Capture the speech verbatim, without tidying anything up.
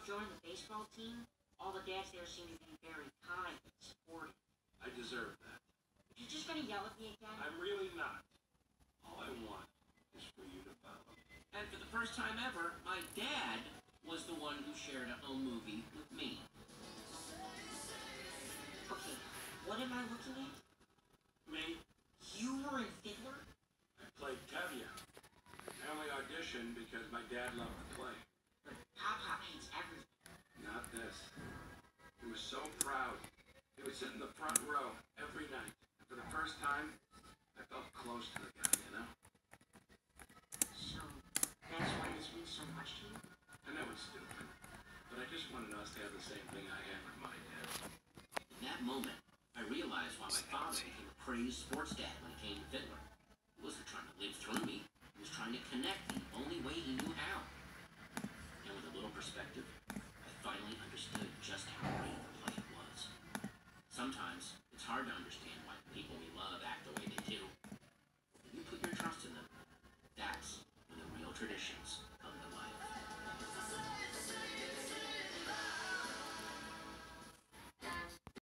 of joining the baseball team, all the dads there seem to be very kind and supportive. I deserve that. If you're just gonna yell at me again... I'm really not. All I want is for you to follow. And for the first time ever, my dad was the one who shared a home movie with me. Okay, what am I looking at? Me? You were in Fiddler? I played Tevye. I only auditioned because my dad loved the play. But Pop-Pop hates everything. Not this. He was so proud. He would sit in the front row every night. And for the first time, I felt close to the guy, you know? So, that's why this means so much to you? I know it's stupid, but I just wanted us to have the same thing I had with my dad. In that moment, I realized why my father became a crazed sports dad when it came to Fiddler.